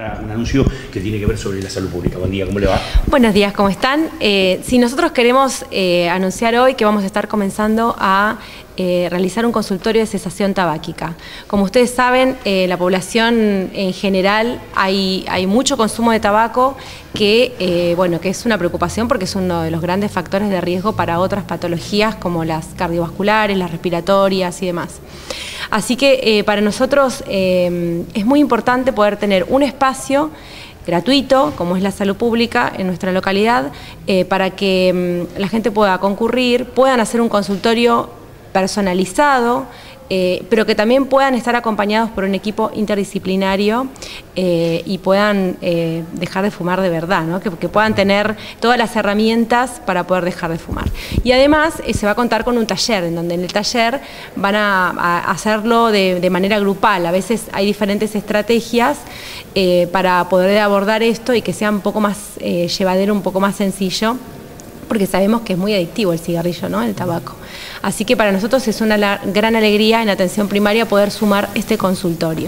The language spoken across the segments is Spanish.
para un anuncio que tiene que ver sobre la salud pública. Buen día, ¿cómo le va? Buenos días, ¿cómo están? Si nosotros queremos anunciar hoy que vamos a estar comenzando a realizar un consultorio de cesación tabáquica. Como ustedes saben, la población en general hay mucho consumo de tabaco que, bueno, que es una preocupación porque es uno de los grandes factores de riesgo para otras patologías como las cardiovasculares, las respiratorias y demás. Así que para nosotros es muy importante poder tener un espacio gratuito, como es la salud pública en nuestra localidad, para que la gente pueda concurrir, puedan hacer un consultorio personalizado, pero que también puedan estar acompañados por un equipo interdisciplinario y puedan dejar de fumar de verdad, ¿no? Que puedan tener todas las herramientas para poder dejar de fumar. Y además se va a contar con un taller, en donde en el taller van a hacerlo de manera grupal. A veces hay diferentes estrategias para poder abordar esto y que sea un poco más llevadero, un poco más sencillo, porque sabemos que es muy adictivo el cigarrillo, ¿no? El tabaco. Así que para nosotros es una gran alegría en atención primaria poder sumar este consultorio.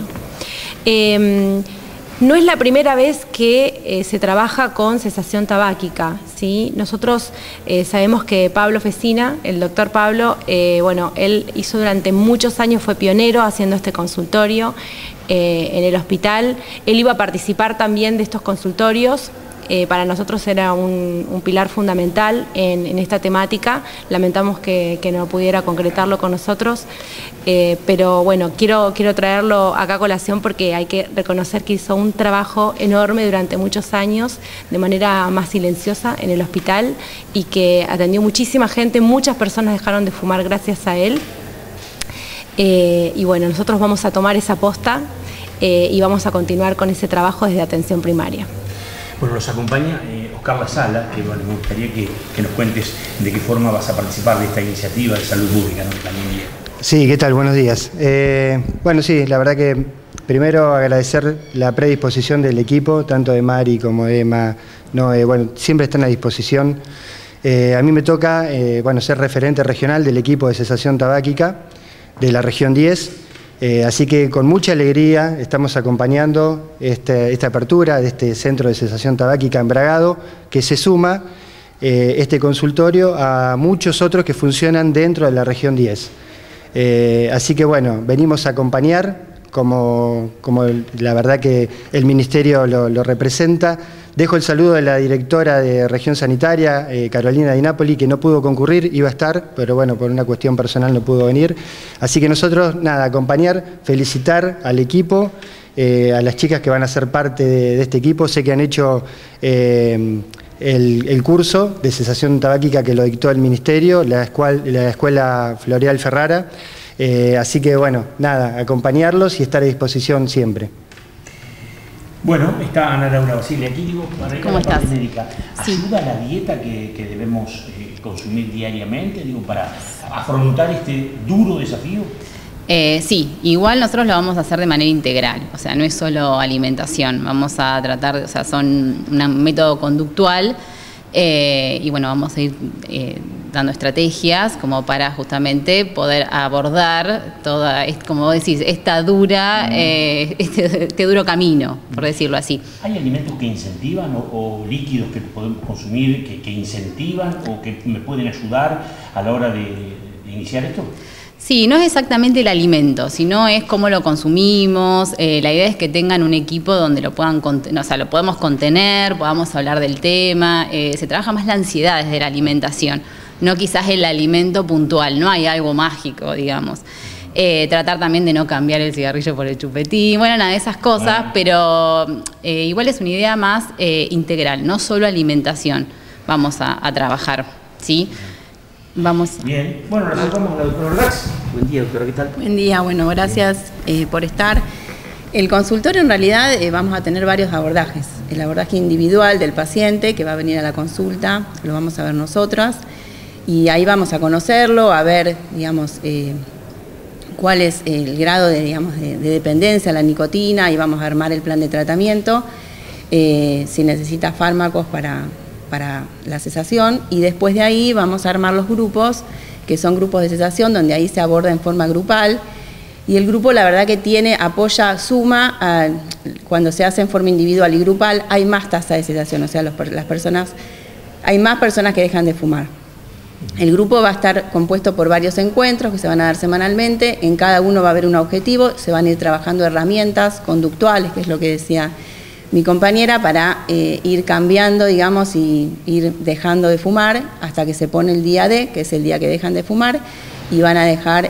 No es la primera vez que se trabaja con cesación tabáquica, ¿sí? Nosotros sabemos que Pablo Fecina, el doctor Pablo, bueno, él hizo durante muchos años, fue pionero haciendo este consultorio en el hospital. Él iba a participar también de estos consultorios. Para nosotros era un pilar fundamental en esta temática. Lamentamos que no pudiera concretarlo con nosotros, pero bueno, quiero traerlo acá a colación porque hay que reconocer que hizo un trabajo enorme durante muchos años de manera más silenciosa en el hospital y que atendió muchísima gente, muchas personas dejaron de fumar gracias a él. Y bueno, nosotros vamos a tomar esa posta y vamos a continuar con ese trabajo desde atención primaria. Bueno, nos acompaña Oscar La Sala, que bueno, me gustaría que nos cuentes de qué forma vas a participar de esta iniciativa de salud pública, ¿no? También. Sí, ¿qué tal? Buenos días. Bueno, sí, la verdad que primero agradecer la predisposición del equipo, tanto de Mari como de Emma, no, bueno, siempre están a disposición. A mí me toca bueno, ser referente regional del equipo de cesación tabáquica de la región 10. Así que con mucha alegría estamos acompañando esta apertura de este centro de cesación tabáquica en Bragado, que se suma este consultorio a muchos otros que funcionan dentro de la región 10. Así que bueno, venimos a acompañar, como la verdad que el Ministerio lo representa. Dejo el saludo de la directora de Región Sanitaria, Carolina Di Napoli, que no pudo concurrir, iba a estar, pero bueno, por una cuestión personal no pudo venir. Así que nosotros, nada, acompañar, felicitar al equipo, a las chicas que van a ser parte de este equipo. Sé que han hecho el curso de cesación tabáquica que lo dictó el Ministerio, la Escuela Floreal Ferrara. Así que bueno, nada, acompañarlos y estar a disposición siempre. Bueno, está Ana Laura Basile aquí, digo, ¿cómo estás? ¿Ayuda la dieta que debemos consumir diariamente, digo, para afrontar este duro desafío? Sí, igual nosotros lo vamos a hacer de manera integral, o sea, no es solo alimentación, vamos a tratar, o sea, son un método conductual y bueno, vamos a ir dando estrategias como para justamente poder abordar toda, como vos decís, esta dura, este duro camino, por decirlo así. ¿Hay alimentos que incentivan o líquidos que podemos consumir que incentivan o que me pueden ayudar a la hora de iniciar esto? Sí, no es exactamente el alimento, sino es cómo lo consumimos. La idea es que tengan un equipo donde lo puedan, o sea, lo podemos contener, podamos hablar del tema. Se trabaja más la ansiedad desde la alimentación, no quizás el alimento puntual, no hay algo mágico, digamos. Tratar también de no cambiar el cigarrillo por el chupetín, bueno, nada de esas cosas, pero igual es una idea más integral, no solo alimentación vamos a trabajar, ¿sí? Vamos. Bien, bueno, nos vamos a la doctora Ordax. Buen día, doctora, ¿qué tal? Buen día, bueno, gracias por estar. El consultorio en realidad vamos a tener varios abordajes. El abordaje individual del paciente que va a venir a la consulta, lo vamos a ver nosotras, y ahí vamos a conocerlo, a ver, digamos, cuál es el grado de, digamos, de dependencia a la nicotina, y vamos a armar el plan de tratamiento, si necesita fármacos para la cesación, y después de ahí vamos a armar los grupos, que son grupos de cesación, donde ahí se aborda en forma grupal, Y el grupo la verdad que apoya, suma, cuando se hace en forma individual y grupal, hay más tasa de cesación, o sea, hay más personas que dejan de fumar. El grupo va a estar compuesto por varios encuentros que se van a dar semanalmente, en cada uno va a haber un objetivo, se van a ir trabajando herramientas conductuales, que es lo que decía mi compañera, para ir cambiando, digamos, y ir dejando de fumar hasta que se pone el día D, que es el día que dejan de fumar, y van a dejar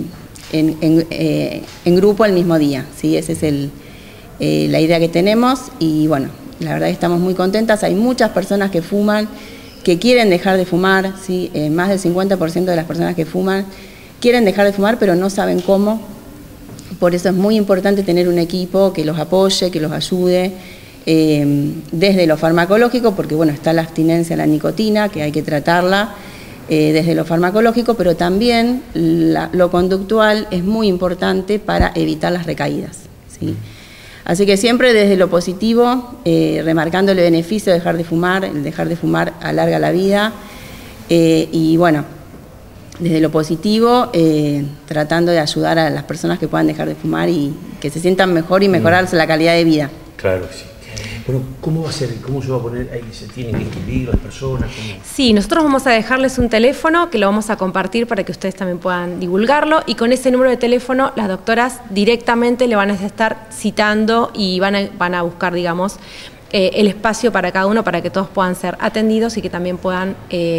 en grupo el mismo día, ¿sí? Esa es la idea que tenemos y bueno, la verdad que estamos muy contentas. Hay muchas personas que fuman, que quieren dejar de fumar, ¿sí? Más del 50% de las personas que fuman quieren dejar de fumar, pero no saben cómo. Por eso es muy importante tener un equipo que los apoye, que los ayude, desde lo farmacológico, porque bueno, está la abstinencia a la nicotina, que hay que tratarla, desde lo farmacológico, pero también lo conductual es muy importante para evitar las recaídas, ¿sí? Así que siempre desde lo positivo, remarcando el beneficio de dejar de fumar, el dejar de fumar alarga la vida, y bueno, desde lo positivo, tratando de ayudar a las personas que puedan dejar de fumar y que se sientan mejor y mejorarse la calidad de vida. Claro que sí. Bueno, ¿cómo va a ser? ¿Cómo se va a poner ahí? ¿Se tienen que inscribir las personas? ¿Cómo? Sí, nosotros vamos a dejarles un teléfono que lo vamos a compartir para que ustedes también puedan divulgarlo, y con ese número de teléfono las doctoras directamente le van a estar citando y van a buscar, digamos, el espacio para cada uno para que todos puedan ser atendidos y que también puedan,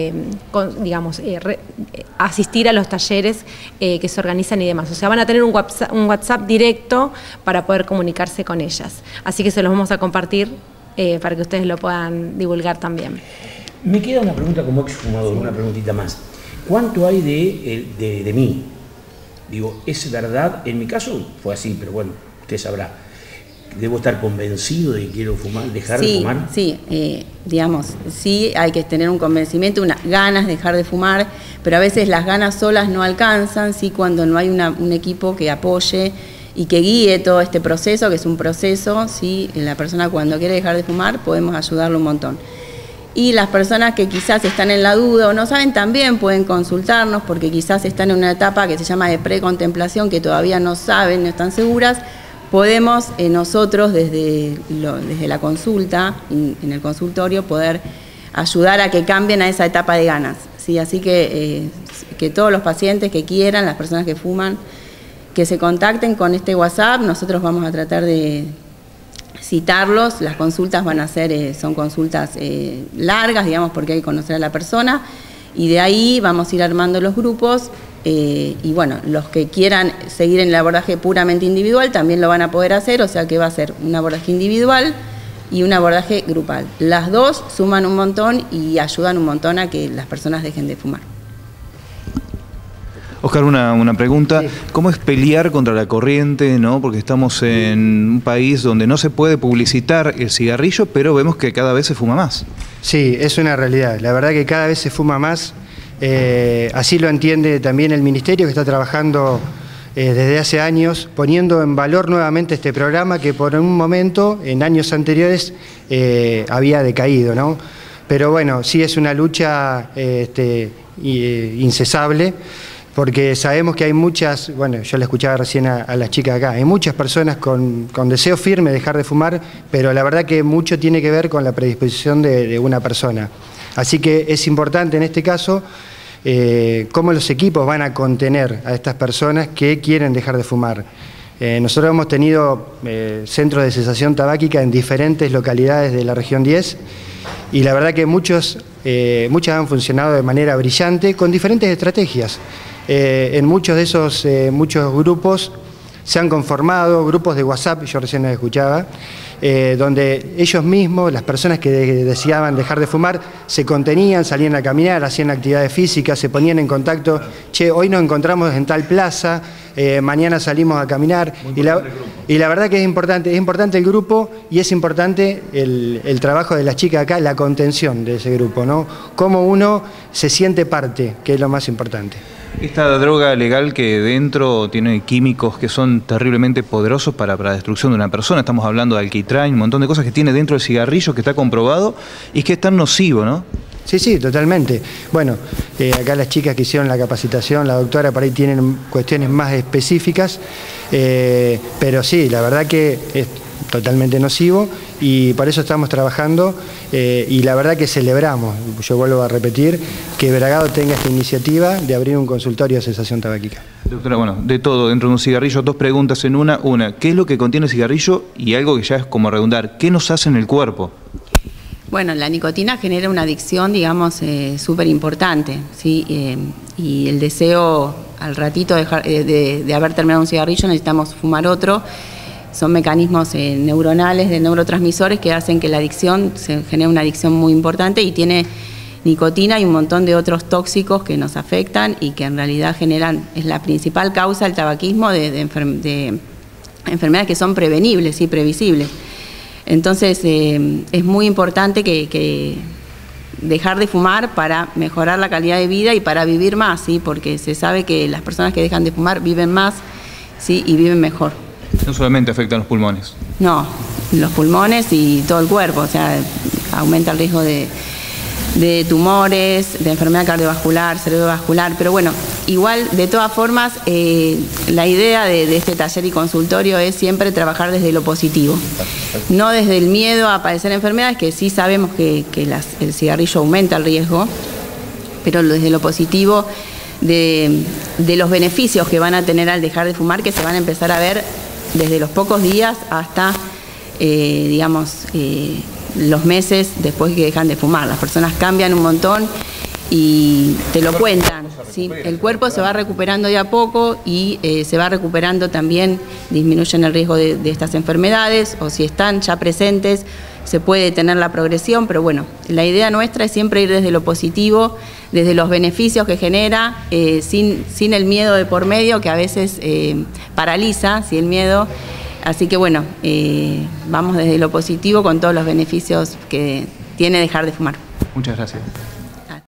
asistir a los talleres que se organizan y demás. O sea, van a tener un WhatsApp directo para poder comunicarse con ellas. Así que se los vamos a compartir para que ustedes lo puedan divulgar también. Me queda una pregunta como exfumador, una preguntita más. ¿Cuánto hay de mí? Digo, ¿es verdad? En mi caso fue así, pero bueno, usted sabrá. ¿Debo estar convencido de que quiero fumar, dejar de fumar? Sí, digamos, sí hay que tener un convencimiento, unas ganas de dejar de fumar, pero a veces las ganas solas no alcanzan, sí, cuando no hay un equipo que apoye y que guíe todo este proceso, que es un proceso, sí, la persona cuando quiere dejar de fumar podemos ayudarlo un montón. Y las personas que quizás están en la duda o no saben también pueden consultarnos, porque quizás están en una etapa que se llama de precontemplación, que todavía no saben, no están seguras. Podemos nosotros desde la consulta, en el consultorio, poder ayudar a que cambien a esa etapa de ganas, ¿sí? Así que todos los pacientes que quieran, las personas que fuman, que se contacten con este WhatsApp. Nosotros vamos a tratar de citarlos. Las consultas van a ser, son consultas largas, digamos, porque hay que conocer a la persona, y de ahí vamos a ir armando los grupos. Y bueno, los que quieran seguir en el abordaje puramente individual también lo van a poder hacer, o sea que va a ser un abordaje individual y un abordaje grupal. Las dos suman un montón y ayudan un montón a que las personas dejen de fumar. Oscar, una pregunta. Sí. ¿Cómo es pelear contra la corriente, ¿no? Porque estamos en un país donde no se puede publicitar el cigarrillo, pero vemos que cada vez se fuma más. Sí, es una realidad. La verdad que cada vez se fuma más. Así lo entiende también el Ministerio, que está trabajando desde hace años, poniendo en valor nuevamente este programa que por un momento, en años anteriores, había decaído, ¿no? Pero bueno, sí es una lucha incesable, porque sabemos que hay muchas, bueno, yo le escuchaba recién a las chicas acá, hay muchas personas con deseo firme de dejar de fumar, pero la verdad que mucho tiene que ver con la predisposición de una persona. Así que es importante en este caso cómo los equipos van a contener a estas personas que quieren dejar de fumar. Nosotros hemos tenido centros de cesación tabáquica en diferentes localidades de la región 10 y la verdad que muchas han funcionado de manera brillante con diferentes estrategias. En muchos de esos muchos grupos se han conformado grupos de WhatsApp, yo recién les escuchaba, donde ellos mismos, las personas que deseaban dejar de fumar, se contenían, salían a caminar, hacían actividades físicas, se ponían en contacto, che, hoy nos encontramos en tal plaza, mañana salimos a caminar, y la verdad que es importante el grupo y es importante el trabajo de las chicas acá, la contención de ese grupo, ¿no? Cómo uno se siente parte, que es lo más importante. Esta droga legal que dentro tiene químicos que son terriblemente poderosos para la destrucción de una persona, estamos hablando de alquitrán, un montón de cosas que tiene dentro del cigarrillo que está comprobado y que es tan nocivo, ¿no? Sí, totalmente. Bueno, acá las chicas que hicieron la capacitación, la doctora, por ahí tienen cuestiones más específicas, pero sí, la verdad que es totalmente nocivo y por eso estamos trabajando y la verdad que celebramos, yo vuelvo a repetir, que Bragado tenga esta iniciativa de abrir un consultorio de cesación tabáquica. Doctora, bueno, de todo dentro de un cigarrillo, dos preguntas en una. Una, ¿qué es lo que contiene el cigarrillo? Y algo que ya es como redundar, ¿qué nos hace en el cuerpo? Bueno, la nicotina genera una adicción, digamos, súper importante, ¿sí? Y el deseo al ratito de haber terminado un cigarrillo necesitamos fumar otro. Son mecanismos neuronales de neurotransmisores que hacen que la adicción se genere una adicción muy importante y tiene nicotina y un montón de otros tóxicos que nos afectan y que en realidad es la principal causa del tabaquismo de enfermedades que son prevenibles y previsibles. Entonces es muy importante que dejar de fumar para mejorar la calidad de vida y para vivir más, ¿sí? Porque se sabe que las personas que dejan de fumar viven más, ¿sí? Y viven mejor. No solamente afectan los pulmones. No, los pulmones y todo el cuerpo, o sea, aumenta el riesgo de tumores, de enfermedad cardiovascular, cerebrovascular, pero bueno, igual de todas formas la idea de este taller y consultorio es siempre trabajar desde lo positivo, no desde el miedo a padecer enfermedades, que sí sabemos que el cigarrillo aumenta el riesgo, pero desde lo positivo de los beneficios que van a tener al dejar de fumar, que se van a empezar a ver desde los pocos días hasta, los meses después que dejan de fumar. Las personas cambian un montón y te lo cuentan, ¿sí? El cuerpo se va recuperando de a poco y se va recuperando también, disminuyen el riesgo de estas enfermedades, o si están ya presentes se puede detener la progresión, pero bueno, la idea nuestra es siempre ir desde lo positivo, desde los beneficios que genera, sin el miedo de por medio, que a veces paraliza, ¿sí? El miedo. Así que bueno, vamos desde lo positivo con todos los beneficios que tiene dejar de fumar. Muchas gracias.